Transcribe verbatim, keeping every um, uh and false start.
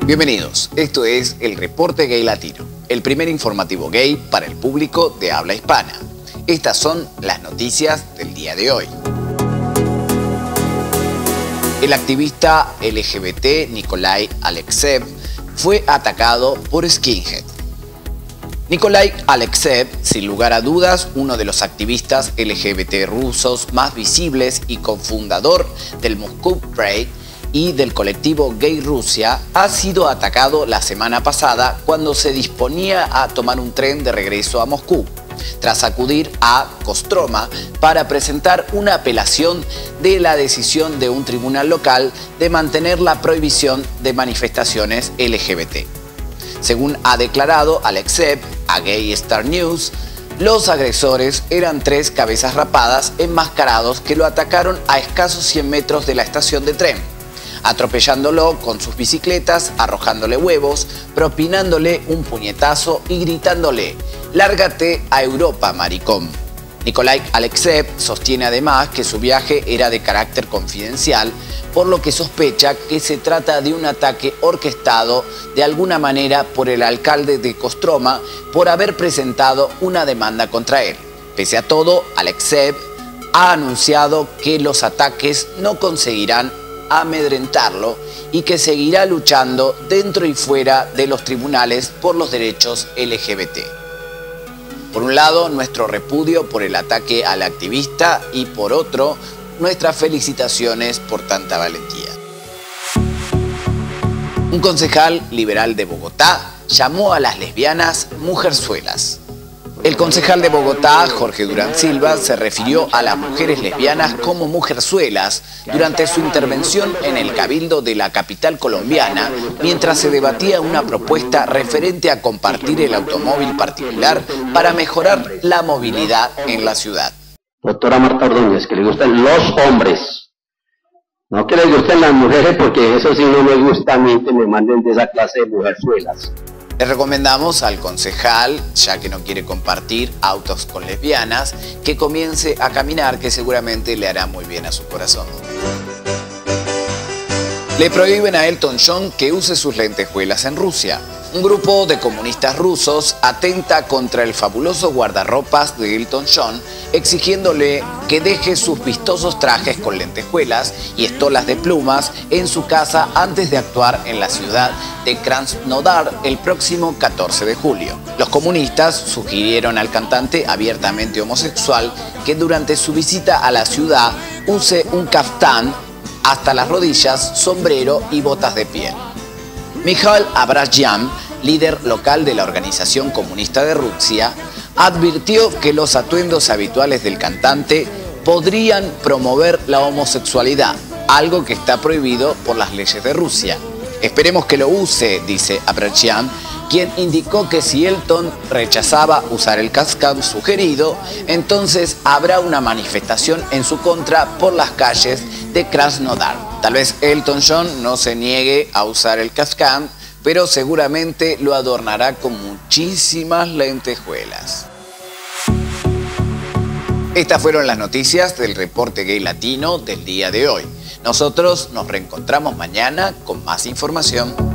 Bienvenidos, esto es el Reporte Gay Latino, el primer informativo gay para el público de habla hispana. Estas son las noticias del día de hoy. El activista L G B T Nikolai Alekseev fue atacado por skinhead. Nikolai Alekseev, sin lugar a dudas, uno de los activistas L G B T rusos más visibles y cofundador del Moscow Pride y del colectivo Gay Rusia, ha sido atacado la semana pasada cuando se disponía a tomar un tren de regreso a Moscú, tras acudir a Kostroma para presentar una apelación de la decisión de un tribunal local de mantener la prohibición de manifestaciones L G B T. Según ha declarado Alekseev a Gay Star News, los agresores eran tres cabezas rapadas enmascarados que lo atacaron a escasos cien metros de la estación de tren, atropellándolo con sus bicicletas, arrojándole huevos, propinándole un puñetazo y gritándole «Lárgate a Europa, maricón». Nikolai Alekseev sostiene además que su viaje era de carácter confidencial, por lo que sospecha que se trata de un ataque orquestado de alguna manera por el alcalde de Kostroma por haber presentado una demanda contra él. Pese a todo, Alekseev ha anunciado que los ataques no conseguirán amedrentarlo y que seguirá luchando dentro y fuera de los tribunales por los derechos L G B T. Por un lado, nuestro repudio por el ataque al activista y por otro, nuestras felicitaciones por tanta valentía. Un concejal liberal de Bogotá llamó a las lesbianas mujerzuelas. El concejal de Bogotá, Jorge Durán Silva, se refirió a las mujeres lesbianas como mujerzuelas durante su intervención en el Cabildo de la capital colombiana, mientras se debatía una propuesta referente a compartir el automóvil particular para mejorar la movilidad en la ciudad. Doctora Marta Ordóñez, que le gustan los hombres, no que le gusten las mujeres, porque eso sí no me gusta a mí que me manden de esa clase de mujerzuelas. Le recomendamos al concejal, ya que no quiere compartir autos con lesbianas, que comience a caminar, que seguramente le hará muy bien a su corazón. Le prohíben a Elton John que use sus lentejuelas en Rusia. Un grupo de comunistas rusos atenta contra el fabuloso guardarropas de Elton John, exigiéndole que deje sus vistosos trajes con lentejuelas y estolas de plumas en su casa antes de actuar en la ciudad de Krasnodar el próximo catorce de julio. Los comunistas sugirieron al cantante abiertamente homosexual que durante su visita a la ciudad use un kaftán hasta las rodillas, sombrero y botas de piel. Mikhail Abrasyan, líder local de la Organización Comunista de Rusia, advirtió que los atuendos habituales del cantante podrían promover la homosexualidad, algo que está prohibido por las leyes de Rusia. Esperemos que lo use, dice Abrasyan, quien indicó que si Elton rechazaba usar el kaftán sugerido, entonces habrá una manifestación en su contra por las calles de Krasnodar. Tal vez Elton John no se niegue a usar el kaftán, pero seguramente lo adornará con muchísimas lentejuelas. Estas fueron las noticias del Reporte Gay Latino del día de hoy. Nosotros nos reencontramos mañana con más información.